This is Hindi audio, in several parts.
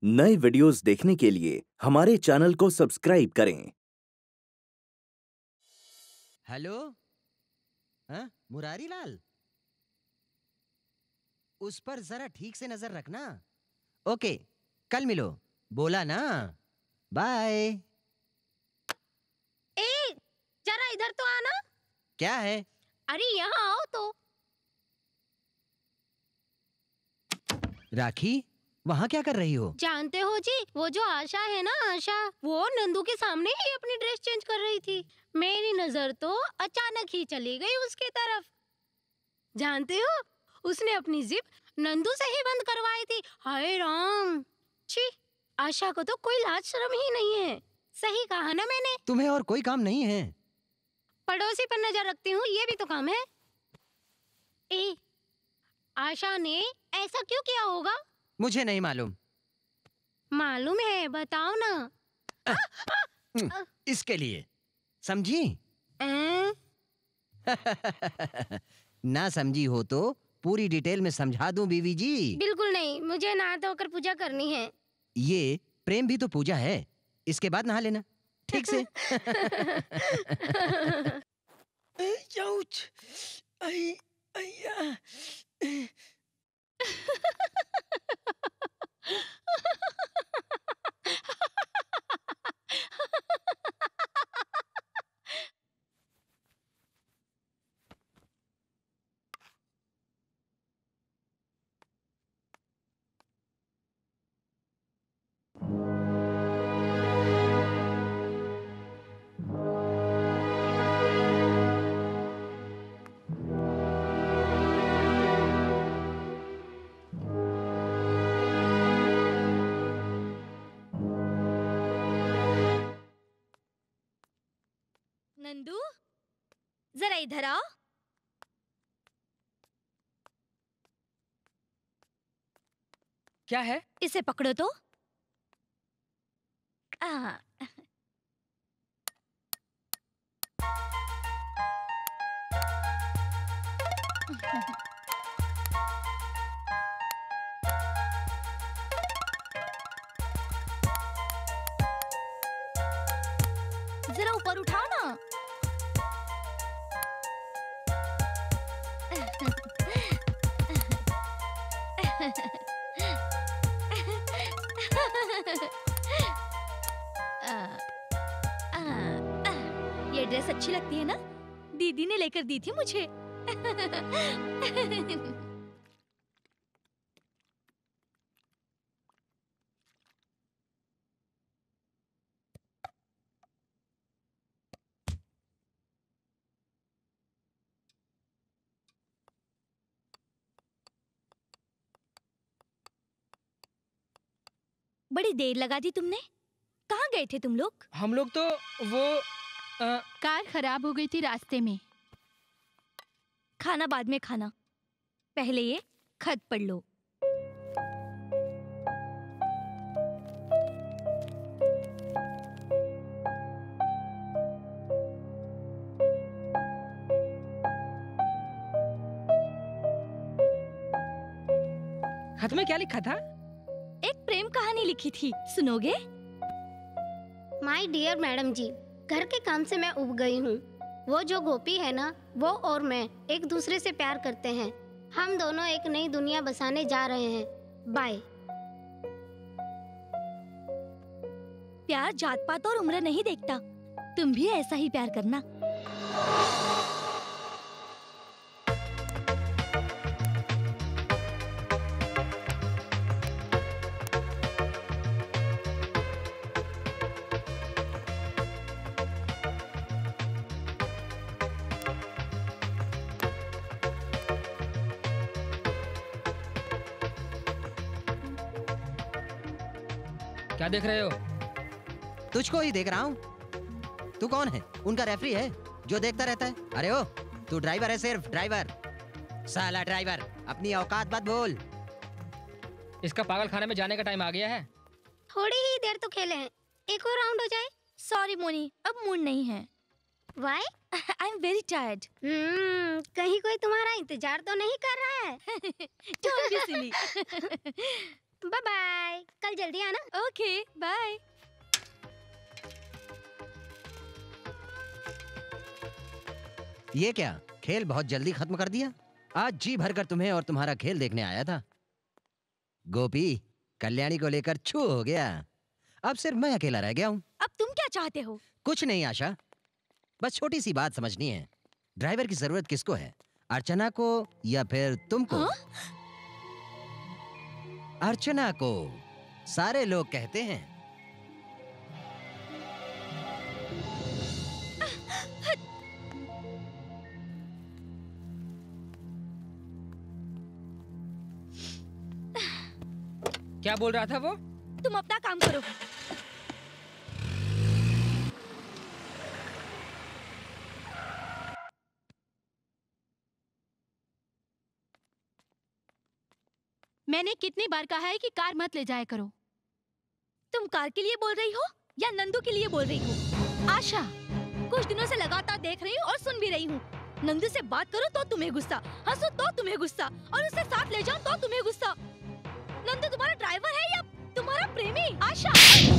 नए वीडियोस देखने के लिए हमारे चैनल को सब्सक्राइब करें। हेलो, हाँ मुरारी लाल, उस पर जरा ठीक से नजर रखना। ओके, कल मिलो, बोला ना। बाय। ए, जरा इधर तो आना। क्या है? अरे यहाँ आओ तो। राखी, वहाँ क्या कर रही हो? जानते हो जी, वो जो आशा है ना, आशा, वो नंदू के सामने ही अपनी ड्रेस चेंज कर रही थी। मेरी नजर तो अचानक ही चली गई उसके तरफ। जानते हो, उसने अपनी जिप नंदू से ही बंद करवाई थी। हाय राम, छी, आशा को तो कोई लाज शर्म ही नहीं है। सही कहा ना मैंने? तुम्हें और कोई काम नहीं है? पड़ोसी पर नजर रखती हूँ, ये भी तो काम है। ए, आशा ने ऐसा क्यों किया होगा? मुझे नहीं मालूम। मालूम है, बताओ ना। इसके लिए समझी? ना समझी हो तो पूरी डिटेल में समझा दूं बीवी जी। बिल्कुल नहीं, मुझे नहा धोकर पूजा करनी है। ये प्रेम भी तो पूजा है, इसके बाद नहा लेना ठीक से। नंदू, जरा इधर आओ। क्या है? इसे पकड़ो तो। आ, जरा ऊपर उठाओ ना। ये ड्रेस अच्छी लगती है ना? दीदी ने लेकर दी थी मुझे। बड़ी देर लगा दी तुमने। कहाँ गए थे तुम लोग? हम लोग तो वो कार खराब हो गई थी रास्ते में। खाना बाद में खाना, पहले ये खत पढ़ लो। खत में क्या लिखा था? एक प्रेम कहानी लिखी थी, सुनोगे? माय डियर मैडम जी, घर के काम से मैं उब गई हूँ। वो जो गोपी है ना, वो और मैं एक दूसरे से प्यार करते हैं। हम दोनों एक नई दुनिया बसाने जा रहे हैं। बाय। प्यार जात पात और उम्र नहीं देखता। तुम भी ऐसा ही प्यार करना। क्या देख रहे हो? तुझको ही देख रहा हूँ। तू कौन है? उनका रेफरी है जो देखता रहता है? अरे ओ, तू ड्राइवर है, सिर्फ ड्राइवर। साला ड्राइवर, अपनी औकात बात बोल। इसका पागल खाने में जाने का टाइम आ गया है। थोड़ी ही देर तो खेले हैं, एक और राउंड हो जाए। सॉरी मोनी, अब मूड नहीं है। Why? I am very tired. कहीं कोई तुम्हारा इंतजार तो नहीं कर रहा है? Don't be silly. Bye bye, कल जल्दी आना। Okay bye. ये क्या, खेल बहुत जल्दी खत्म कर दिया? आज जी भरकर तुम्हें और तुम्हारा खेल देखने आया था। गोपी, कल्याणी को लेकर छू हो गया। अब सिर्फ मैं अकेला रह गया हूँ। अब तुम क्या चाहते हो? कुछ नहीं आशा, बस छोटी सी बात समझनी है। ड्राइवर की जरूरत किसको है, अर्चना को या फिर तुमको? हाँ? अर्चना को, सारे लोग कहते हैं। क्या बोल रहा था वो? तुम अपना काम करो। मैंने कितनी बार कहा है कि कार मत ले जाया करो। तुम कार के लिए बोल रही हो या नंदू के लिए बोल रही हो? आशा, कुछ दिनों से लगातार देख रही हूँ और सुन भी रही हूँ। नंदू से बात करो तो तुम्हें गुस्सा, हंसो तो तुम्हें गुस्सा, और उसे साथ ले जाओ तो तुम्हें गुस्सा। नंदू तुम्हारा ड्राइवर है या तुम्हारा प्रेमी? आशा,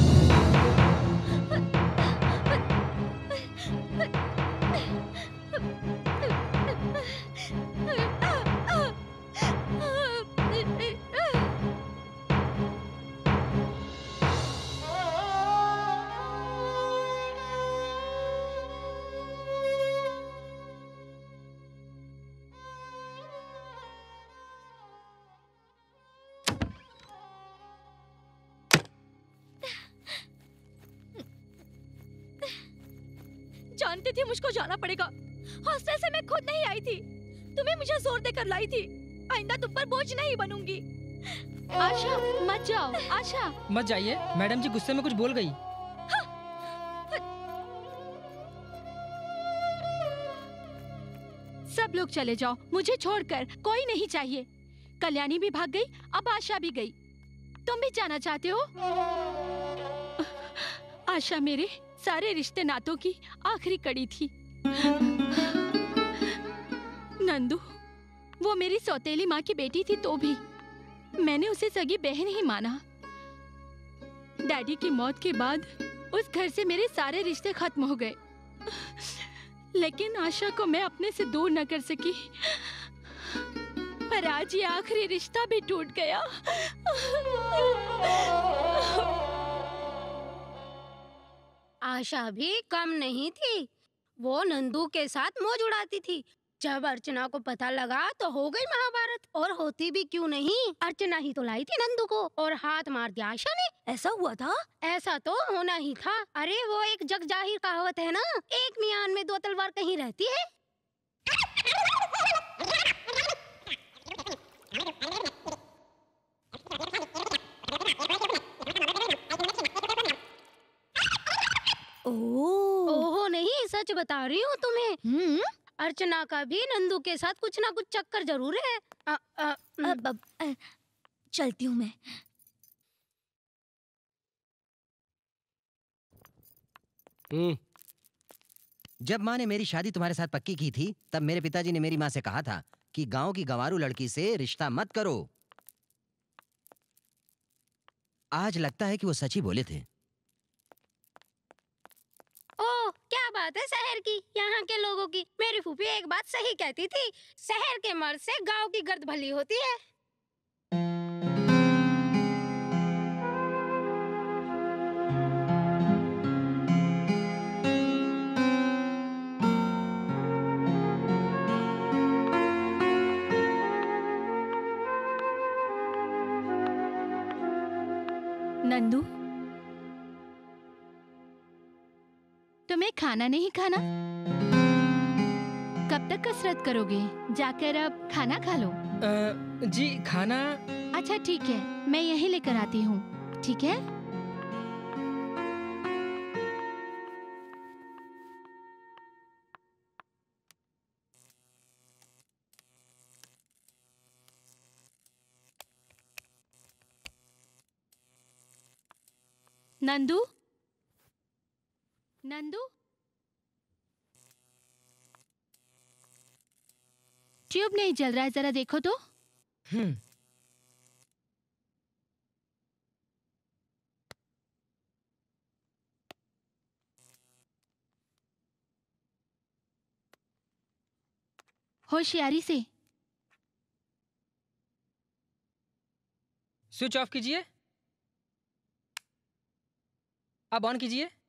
जानती थी मुझको जाना पड़ेगा। हॉस्टल से मैं खुद नहीं आई थी, तुम्हें मुझे जोर देकर लाई थी। आइंदा तुम पर बोझ नहीं बनूंगी। आशा मत जाओ। आशा, मत जाइए, मैडम जी गुस्से में कुछ बोल गई। सब लोग चले जाओ, मुझे छोड़कर कोई नहीं चाहिए। कल्याणी भी भाग गई, अब आशा भी गई। तुम भी जाना चाहते हो? आशा मेरे सारे रिश्ते नातों की आखिरी कड़ी थी। नंदू, वो मेरी सौतेली माँ की बेटी थी तो भी मैंने उसे सगी बहन ही माना। डैडी की मौत के बाद उस घर से मेरे सारे रिश्ते खत्म हो गए, लेकिन आशा को मैं अपने से दूर न कर सकी। पर आज ये आखिरी रिश्ता भी टूट गया। आशा भी कम नहीं थी, वो नंदू के साथ मौज उड़ाती थी। जब अर्चना को पता लगा तो हो गई महाभारत। और होती भी क्यों नहीं, अर्चना ही तो लाई थी नंदू को और हाथ मार दिया आशा ने। ऐसा हुआ था? ऐसा तो होना ही था। अरे वो एक जग जाहिर कहावत है ना, एक मियान में दो तलवार कहीं रहती है। ओहो नहीं, सच बता रही हूँ तुम्हें। अर्चना का भी नंदू के साथ कुछ ना कुछ चक्कर जरूर है। चलती हूँ मैं। जब माँ ने मेरी शादी तुम्हारे साथ पक्की की थी, तब मेरे पिताजी ने मेरी माँ से कहा था कि गांव की गंवारू लड़की से रिश्ता मत करो। आज लगता है कि वो सच ही बोले थे। ओह, क्या बात है शहर की, यहाँ के लोगों की। मेरी फूफी एक बात सही कहती थी, शहर के मर्द से गांव की गर्द भली होती है। नंदू, तुम्हें खाना नहीं खाना? कब तक कसरत करोगे? जाकर अब खाना खा लो। जी खाना? अच्छा ठीक है, मैं यहीं लेकर आती हूँ, ठीक है? नंदू, नंदू, ट्यूब नहीं जल रहा है, जरा देखो तो। होशियारी से। स्विच ऑफ कीजिए, अब ऑन कीजिए।